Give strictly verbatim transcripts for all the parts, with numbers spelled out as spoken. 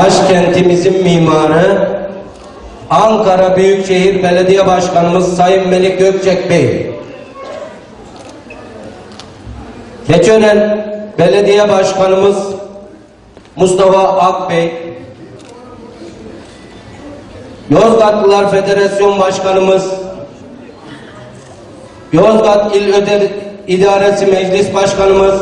başkentimizin mimarı, Ankara Büyükşehir Belediye Başkanımız Sayın Melik Gökçek Bey, Keçiören Belediye Başkanımız Mustafa Akbey, Yozgatlılar Federasyon Başkanımız, Yozgat İl Özel İdaresi Meclis Başkanımız,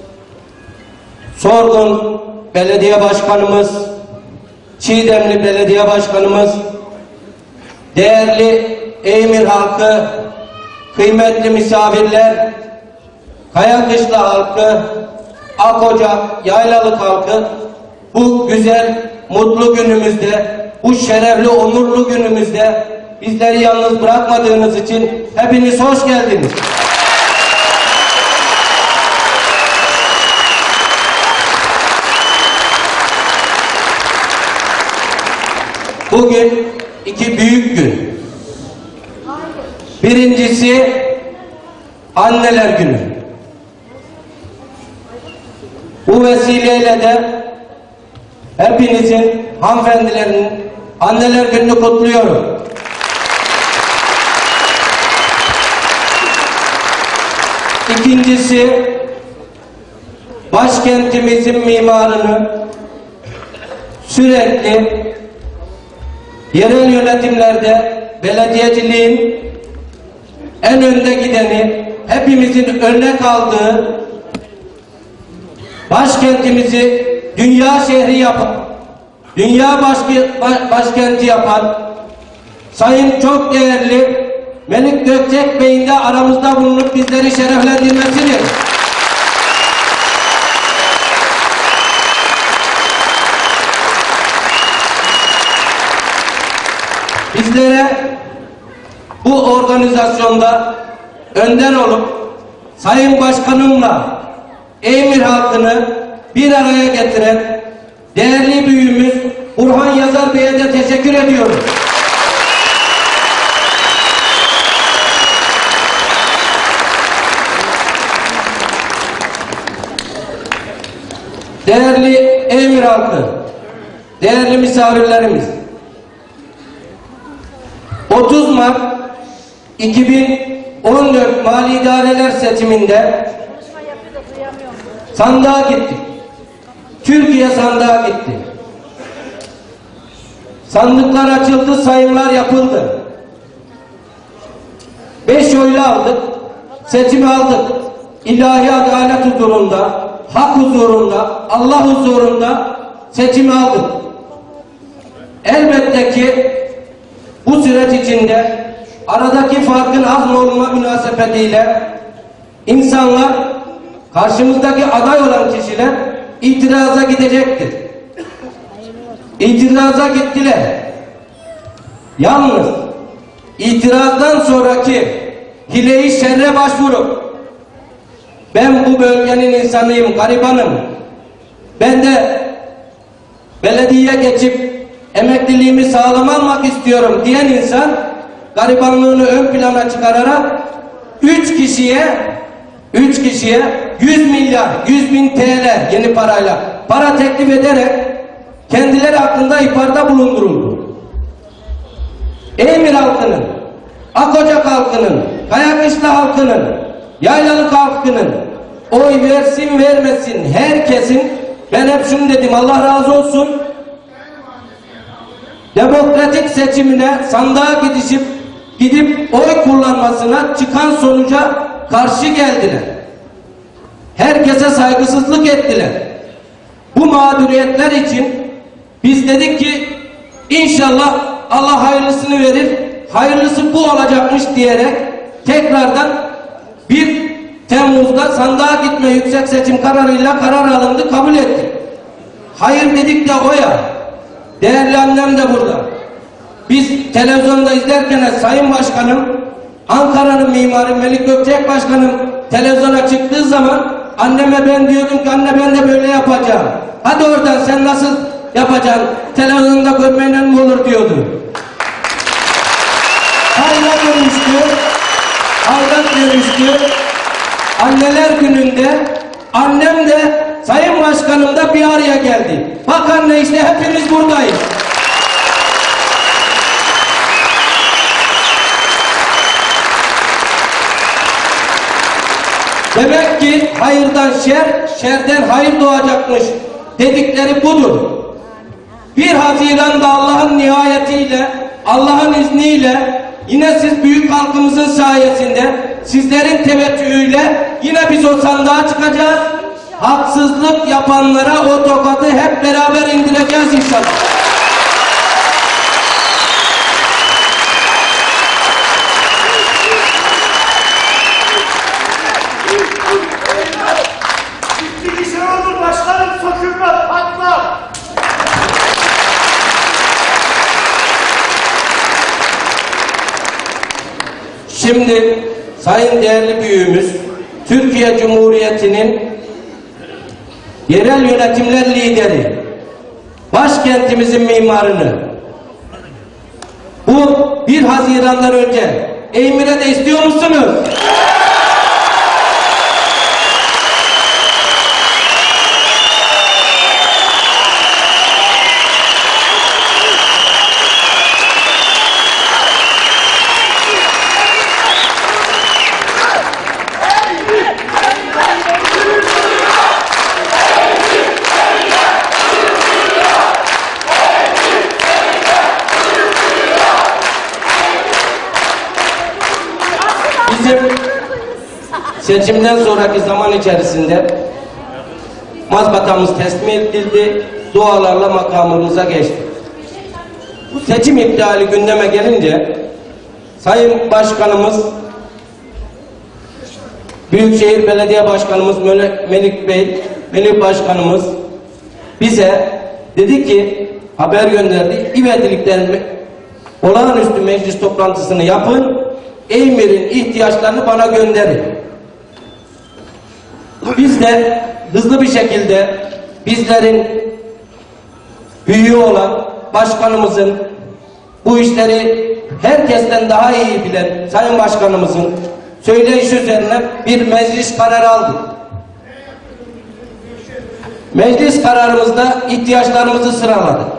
Sorgun Belediye Başkanımız, Çiğdemli Belediye Başkanımız, değerli Eymir halkı, kıymetli misafirler, Kayakışla halkı, Akocak, Yaylalık halkı, bu güzel, mutlu günümüzde, bu şerefli, onurlu günümüzde bizleri yalnız bırakmadığınız için hepiniz hoş geldiniz. Bugün iki büyük gün. Birincisi Anneler Günü. Bu vesileyle de hepinizin, hanımefendilerin Anneler Günü'nü kutluyorum. İkincisi, başkentimizin mimarını sürekli yerel yönetimlerde belediyeciliğin en önde gideni, hepimizin örnek aldığı, başkentimizi dünya şehri yapan, dünya başkenti, başkenti yapan Sayın çok değerli Melik Gökçek Bey'in de aramızda bulunup bizleri şereflendirmesidir. Bizlere bu organizasyonda önder olup Sayın Başkanımla Eymir halkını bir araya getiren değerli büyüğümüz Burhan Yazar Bey'e de teşekkür ediyorum. Değerli Eymir halkı, değerli misafirlerimiz, otuz Mart iki bin on dört Mali İdareler seçiminde sandığa gittik. Türkiye sandığa gitti. Sandıklar açıldı, sayımlar yapıldı. Beş oyla aldık, seçimi aldık. İlahi adalet huzurunda, hak huzurunda, Allah huzurunda seçimi aldık. Elbette ki bu süreç içinde aradaki farkın az olma münasebetiyle insanlar, karşımızdaki aday olan kişiler itiraza gidecektir. İtiraza gittiler. Yalnız itirazdan sonraki hile-i şerre başvurup ben bu bölgenin insanıyım, garibanım, ben de belediye geçip emekliliğimi sağlamak istiyorum diyen insan garibanlığını ön plana çıkararak üç kişiye üç kişiye yüz milyar, yüz bin T L yeni parayla para teklif ederek kendileri hakkında ihbarda bulunduruldu. Eymir halkının, Akocak halkının, Kayakışla halkının, Yaylalık halkının oy versin vermesin herkesin, ben hep şunu dedim, Allah razı olsun, demokratik seçimine sandığa gidişip gidip oy kullanmasına çıkan sonuca karşı geldiler. Herkese saygısızlık ettiler. Bu mağduriyetler için biz dedik ki inşallah Allah hayırlısını verir, hayırlısı bu olacakmış diyerek tekrardan bir Temmuz'da sandığa gitme yüksek seçim kararıyla karar alındı, kabul ettik. Hayır dedik de oya. Değerli annem de burada. Biz televizyonda izlerken Sayın Başkanım, Ankara'nın mimarı Melik Gökçek Başkanım televizyona çıktığı zaman anneme ben diyordum ki anne ben de böyle yapacağım. Hadi oradan sen nasıl yapacaksın? Televizyonda görmeyle mi olur diyordu. Hayra dönüştü. Hayra dönüştü. Anneler Günü'nde annem de Sayın Başkanım da bir araya geldi. Bakan ne işte hepimiz buradayız. Demek ki hayırdan şer, şerden hayır doğacakmış dedikleri budur. bir Haziran'da Allah'ın nihayetiyle, Allah'ın izniyle, yine siz büyük halkımızın sayesinde, sizlerin teveccühüyle yine biz o sandığa çıkacağız. Haksızlık yapanlara o tokadı hep beraber indireceğiz inşallah. Şimdi sayın değerli büyüğümüz, Türkiye Cumhuriyeti'nin yerel yönetimler lideri, başkentimizin mimarını, bu bir Haziran'dan önce Eymir'e de istiyor musunuz? Bizim seçimden sonraki zaman içerisinde mazbatamız teslim edildi, dualarla makamımıza geçti. Bu seçim iptali gündeme gelince Sayın Başkanımız, Büyükşehir Belediye Başkanımız Melik Bey, Melik Başkanımız bize dedi ki, haber gönderdi, ivedilikten olağanüstü meclis toplantısını yapın, Eymir'in ihtiyaçlarını bana gönderin. Biz de hızlı bir şekilde bizlerin büyüğü olan başkanımızın, bu işleri herkesten daha iyi bilen Sayın Başkanımızın söyleyişi üzerine bir meclis kararı aldık. Meclis kararımızda ihtiyaçlarımızı sıraladık.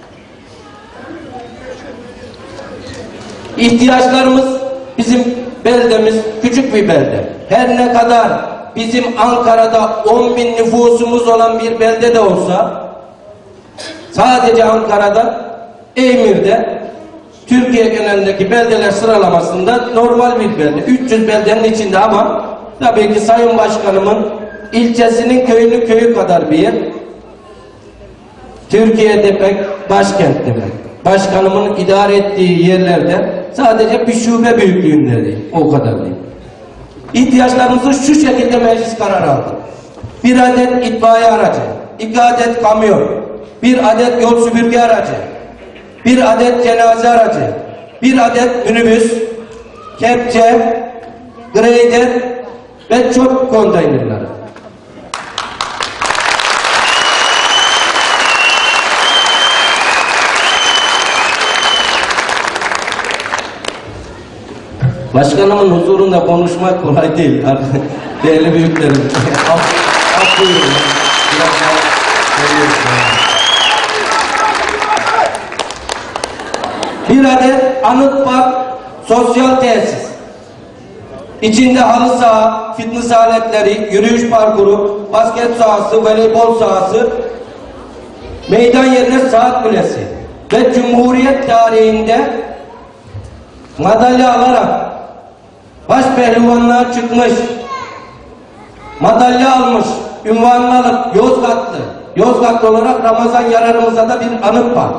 İhtiyaçlarımız, bizim beldemiz küçük bir belde. Her ne kadar bizim Ankara'da on bin nüfusumuz olan bir belde de olsa, sadece Ankara'da, Eymir'de, Türkiye genelindeki beldeler sıralamasında normal bir belde. üç yüz beldenin içinde ama tabii ki Sayın Başkanımın ilçesinin köyünün köyü kadar bir yer. Türkiye'de pek başkent demek. Başkanımın idare ettiği yerlerde sadece bir şube büyüklüğünde değil. O kadar değil. İhtiyaçlarımızı şu şekilde meclis kararı aldı. Bir adet itfaiye aracı, iki adet kamyon, bir adet yol süpürge aracı, bir adet cenaze aracı, bir adet minibüs, kepçe, greyder ve çöp konteynerleri. Başkanımın huzurunda konuşmak kolay değil. Değerli büyüklerim. Af buyurun. Bir adet anıt park sosyal tesis. İçinde halı saha, fitness aletleri, yürüyüş parkuru, basket sahası, voleybol sahası, meydan yerine saat kulesi ve Cumhuriyet tarihinde madalya alarak baş pehlivanlığa çıkmış, madalya almış, ünvanını alıp Yozgatlı, Yozgatlı olarak Ramazan yararımıza da bir anıt park.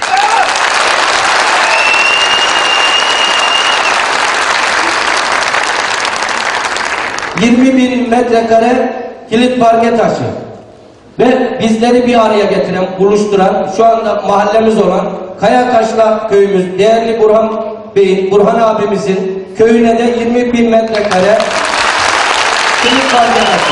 yirmi bin metrekare kilit parke taşı ve bizleri bir araya getiren, buluşturan, şu anda mahallemiz olan Kayakaşla köyümüz, değerli Burhan Bey'in, Burhan abimizin köyüne de yirmi bin metrekare kilit parke taşı,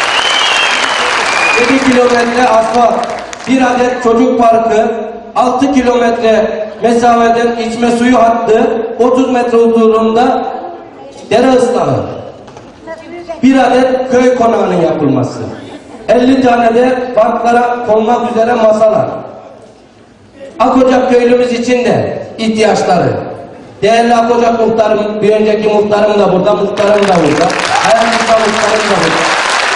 yedi kilometre asfalt, bir adet çocuk parkı, altı kilometre mesafeden içme suyu hattı, otuz metre uzunluğunda dere ıslahı, bir adet köy konağının yapılması, elli tane de parklara konmak üzere masalar. Akocak köylümüz için de ihtiyaçları. Değerli Akocak muhtarım, bir önceki muhtarım da burada, muhtarım da burada. Hayatımda muhtarım da burada.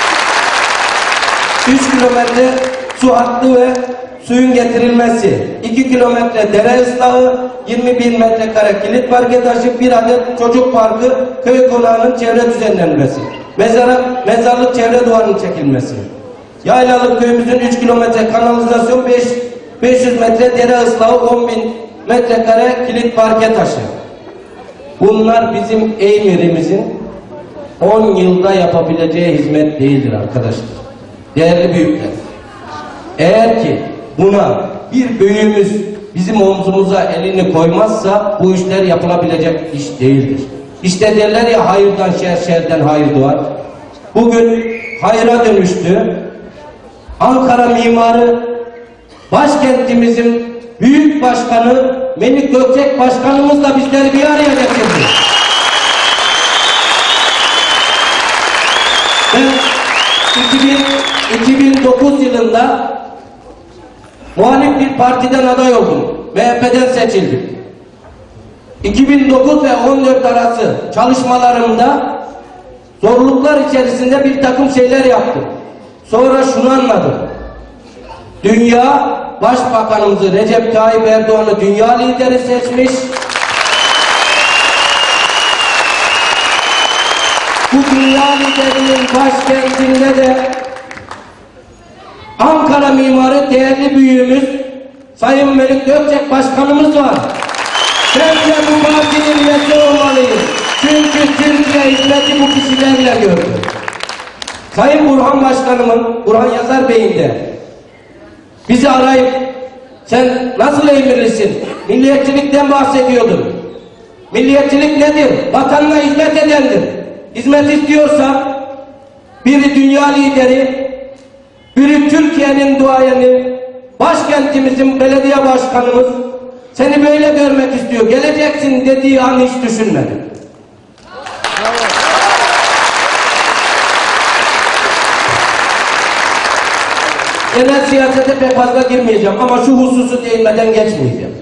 üç kilometre su hattı ve suyun getirilmesi, iki kilometre dere ıslahı, yirmi bir metrekare kilit parke taşı, bir adet çocuk parkı, köy konağının çevre düzenlenmesi, mezara, mezarlık çevre duvarının çekilmesi, Yaylalık köyümüzün üç kilometre kanalizasyon, beş yüz metre dere ıslahı, on bin metrekare kilit parke taşı. Bunlar bizim Eymir'imizin on yılda yapabileceği hizmet değildir arkadaşlar. Değerli büyükler. Eğer ki buna bir büyüğümüz bizim omzumuza elini koymazsa bu işler yapılabilecek iş değildir. İşte derler ya, hayırdan şer, şerden hayır doğar. Bugün hayra dönüştü. Ankara mimarı, başkentimizin büyük başkanı Melik Gökçek başkanımız da bizleri bir araya getirdi. Ben iki bin dokuz yılında muhalif bir partiden aday oldum. M H P'den seçildim. iki bin dokuz ve on dört arası çalışmalarımda zorluklar içerisinde bir takım şeyler yaptım. Sonra şunu anladım. Dünya Başbakanımızı Recep Tayyip Erdoğan'ı dünya lideri seçmiş. Bu dünya liderinin başkentinde de Ankara mimarı değerli büyüğümüz Sayın Melik Gökçek Başkanımız var. Bence bu partinin üyesi olmalıyız. Çünkü Türkiye hizmeti bu kişilerle gördü. Sayın Burhan Başkanımın, Burhan Yazar Bey'in de bizi arayıp sen nasıl Eymirlisin? Milliyetçilikten bahsediyordun. Milliyetçilik nedir? Vatanına hizmet edendir. Hizmet istiyorsa biri dünya lideri, biri Türkiye'nin duayeni, başkentimizin belediye başkanımız seni böyle görmek istiyor. Geleceksin dediği an hiç düşünmedim. Genel siyasete pek fazla girmeyeceğim ama şu hususu değinmeden geçmeyeceğim.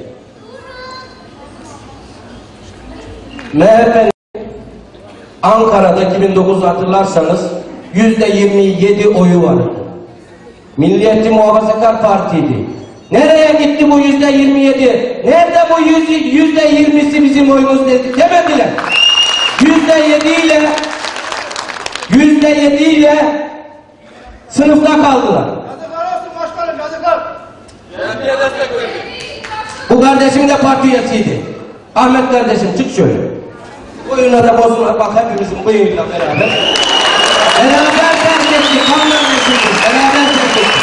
M H P'nin Ankara'da iki bin dokuz hatırlarsanız yüzde yirmi yedi oyu vardı. Milliyetçi Muhafazakar Parti'ydi. Nereye gitti bu yüzde yirmi yedi? Nerede bu yüzde yirmisi bizim oyumuz dedi? Demediler. Yüzde yedi ile yüzde yedi ile sınıfta kaldılar. Bu kardeşim de parti üyesiydi. Ahmet kardeşim çık şöyle. Oyuna da bozulma bak, hepimizin bıyığıyla beraber. Beraber terk ettik. Beraber terk ettik.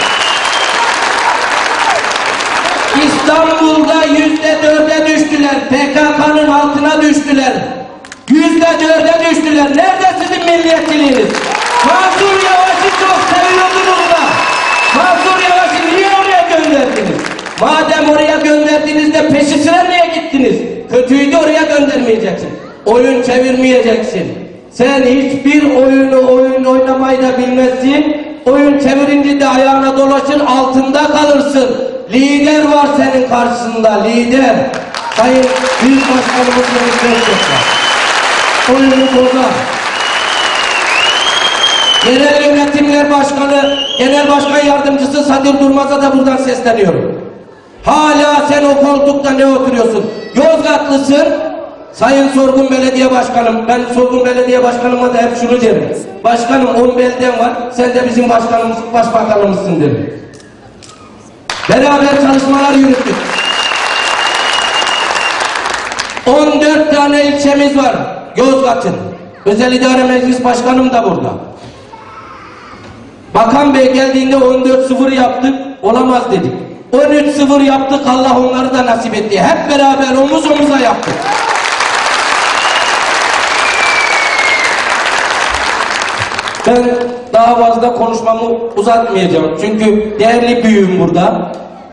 İstanbul'da yüzde dörde düştüler. P K K'nın altına düştüler. Yüzde dörde düştüler. Nerede sizin milliyetçiliğiniz? Mansur Yavaş'ı çok seviyordunuz da. Mansur Yavaş'ı niye oraya gönderdiniz? Madem oraya gönderdiniz de peşi sıra niye gittiniz? Kötüyü de oraya göndermeyeceksin. Oyun çevirmeyeceksin. Sen hiçbir oyunu oyun oynamayı da bilmezsin. Oyun çevirince de ayağına dolaşır, altında kalırsın. Lider var senin karşısında, lider. Sayın Büyük Başkanımız Gökçek'ler. Oyunu bozar. Genel Yönetimler Başkanı, Genel Başkan Yardımcısı Sadir Durmaz'a da buradan sesleniyorum. Hala sen o koltukta ne oturuyorsun? Yozgatlısın. Sayın Sorgun Belediye Başkanım, ben Sorgun Belediye Başkanıma da hep şunu derim. Başkanım on belden var, sen de bizim başkanımız, başbakanımızsın derim. Beraber çalışmalar yürüttük. on dört tane ilçemiz var Yozgat'ın. Özel İdare Meclis Başkanım da burada. Bakan Bey geldiğinde on dört sıfır yaptık, olamaz dedik. on üç sıfır yaptık, Allah onları da nasip etti. Hep beraber omuz omuza yaptık. Ben daha fazla konuşmamı uzatmayacağım. Çünkü değerli büyüğüm burada.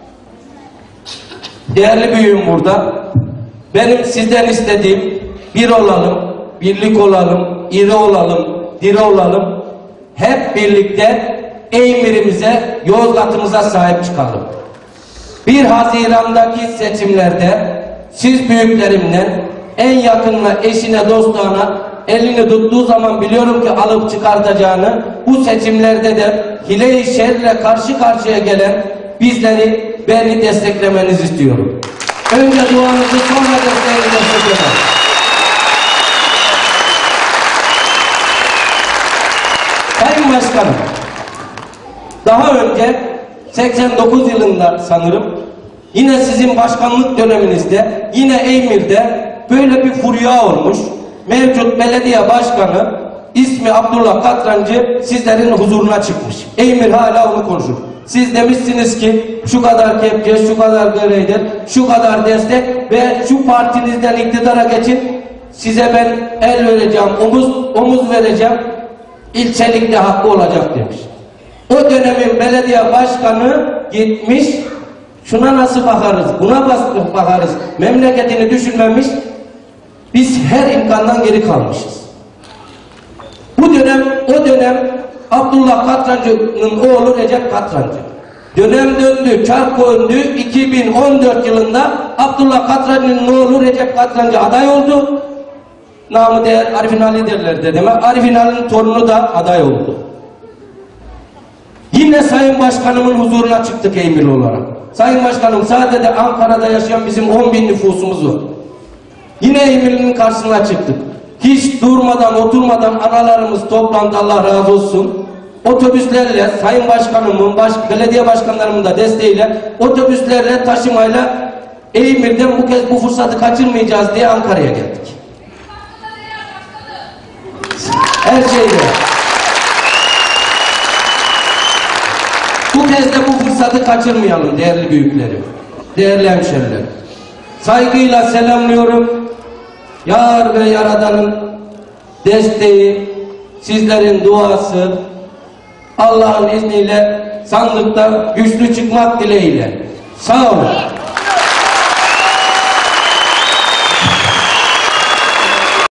Değerli büyüğüm burada. Benim sizden istediğim bir olalım, birlik olalım, iri olalım, diri olalım. Hep birlikte Eymir'imize, Yozgat'ımıza sahip çıkalım. bir Haziran'daki seçimlerde siz büyüklerimden en yakınına, eşine, dostlarına elini tuttuğu zaman biliyorum ki alıp çıkartacağını, bu seçimlerde de hile-i şerle karşı karşıya gelen bizleri, beni desteklemenizi istiyorum. Önce duanızı, sonra desteğinizi destekleyin. Sayın Başkanım, daha önce seksen dokuz yılında sanırım yine sizin başkanlık döneminizde, yine Eymir'de böyle bir furya olmuş. Mevcut belediye başkanı ismi Abdullah Katrancı sizlerin huzuruna çıkmış. Eymir hala onu konuşur. Siz demişsiniz ki şu kadar kepçe, şu kadar görevdir, şu kadar destek ve şu partinizden iktidara geçin, size ben el vereceğim, omuz, omuz vereceğim, ilçelikte hakkı olacak demiş. O dönemin belediye başkanı gitmiş, şuna nasıl bakarız, buna bakarız, memleketini düşünmemiş, biz her imkandan geri kalmışız. Bu dönem, o dönem Abdullah Katrancı'nın oğlu Recep Katrancı. Dönem döndü, çark döndü, iki bin on dört yılında Abdullah Katrancı'nın oğlu Recep Katrancı aday oldu. Namı değer Arifin Ali derler dedeme. Arifin Ali'nin torunu da aday oldu. Yine Sayın Başkanımın huzuruna çıktık Eymir olarak. Sayın Başkanım, sadece Ankara'da yaşayan bizim on bin nüfusumuz var. Yine Eymir'in karşısına çıktık. Hiç durmadan, oturmadan analarımız toplandı, Allah razı olsun. Otobüslerle, Sayın Başkanımın, baş, belediye başkanlarımın da desteğiyle, otobüslerle, taşımayla Eymir'den bu kez bu fırsatı kaçırmayacağız diye Ankara'ya geldik. Her şeyle. Bu kez de bu fırsatı kaçırmayalım değerli büyüklerim, değerli hemşerilerim. Saygıyla selamlıyorum. Yar ve Yaradan'ın desteği, sizlerin duası, Allah'ın izniyle sandıkta güçlü çıkmak dileğiyle. Sağ olun.